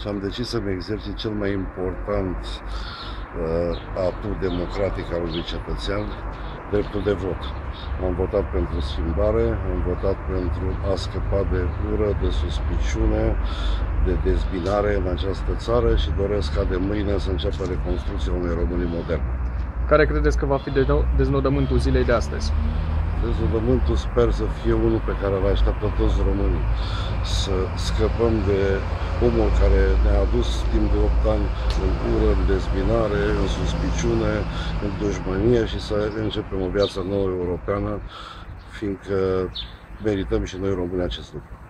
și am decis să-mi exercit cel mai important atu democratic al unui cetățean, dreptul de vot. Am votat pentru schimbare, am votat pentru a scăpa de ură, de suspiciune, de dezbinare în această țară și doresc ca de mâine să înceapă reconstrucția unei Românii moderne. Care credeți că va fi deznodământul zilei de astăzi? Deznodământul sper să fie unul pe care îl așteaptă toți românii. Să scăpăm de omul care ne-a adus timp de 8 ani în ură, în dezbinare, în suspiciune, în dușmănie și să începem o viață nouă europeană, fiindcă merităm și noi români acest lucru.